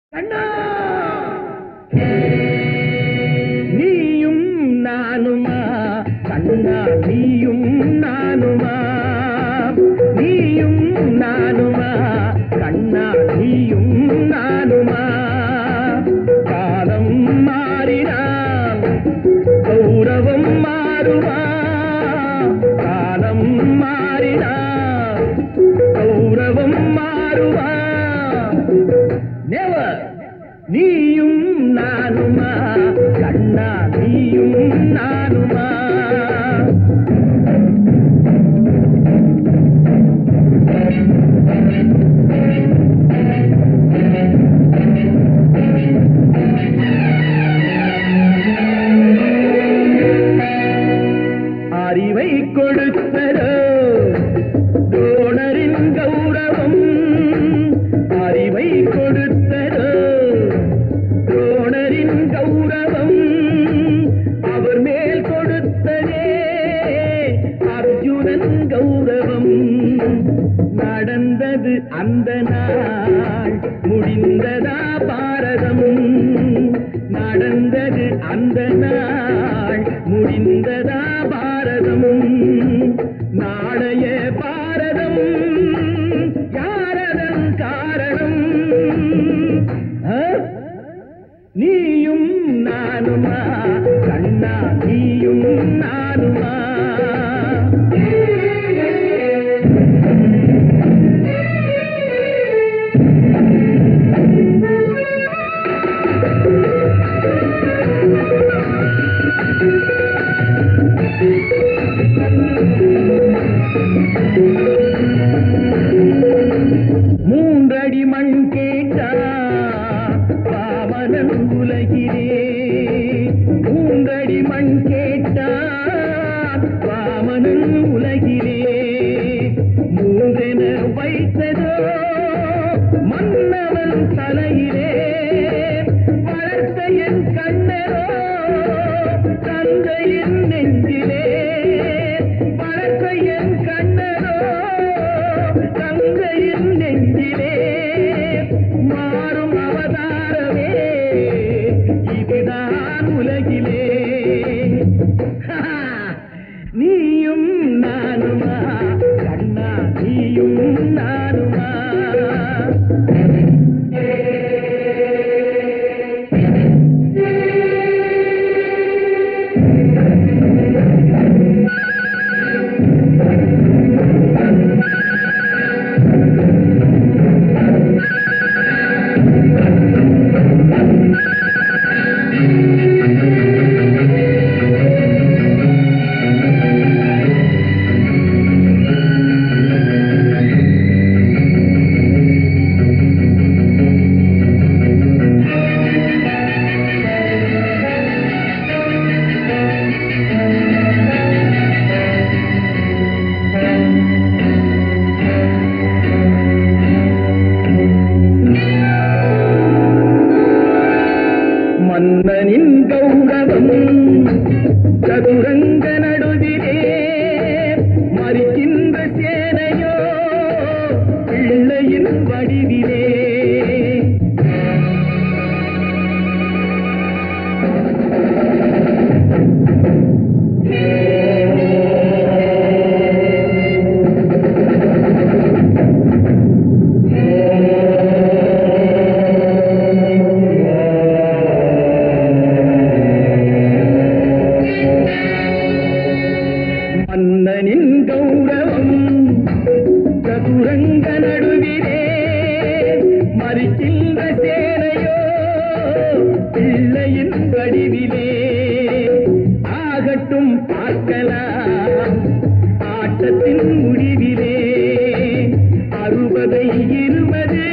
கண்ணா நீயும் நானுமா கண்ணா நீயும் நானுமா நீயும் நானுமா கண்ணா நீயும் நானுமா காலம் மாறினால் கௌரவம் மாறுமா காலம் மாறினால் கௌரவம் மாறுமா நெவர் நீயும் நானுமா கண்ணா நீயும் நானுமா அறிவை கொடுத்தரோ தோழரின் கௌரவம் அறிவை கொடுத்தரோ தோழரின் கௌரவம் அவர் மேல் கொடுத்ததே அர்ஜுனன் கௌரவம் நடந்தது அந்த நாள் முடிந்ததா பாரதம் நடந்தது அந்த நாள் முடிந்ததா பாரதம் நாளைய பாரதம் யாரதன் காரணம் நீயும் நானுமா கண்ணா நீயும் நானுமா மூன்றடி மண் கேட்டா பாவனன் உலகிலே மூன்றடி மண் கேட்டா பாவனன் உலகிலே மூன்றென வைத்ததோ மன்னவன் தலையிலே வளர்த்த என் கண்ணரோ தந்தையின் நெஞ்சிலே வளர்த்த என் கண்ணரோ தந்தையின் நெஞ்சிலே மாறும் அவதாரமே இதுதான் உலகிலே நீயும் நானுமா கண்ணா நீயும் நானுமா மன்னனின் கௌரவம் சதுரங்க நடுவிலே மறிக்கின்ற சேனையோ பிள்ளையின் வடிவிலே மன்னனின் கௌரவம் சதுரங்க நடுவிலே மறிக்கின்ற சேனையோ பிள்ளையின் வடிவிலே ஆகட்டும் பார்க்கலாம் ஆட்டத்தின் முடிவிலே 60 20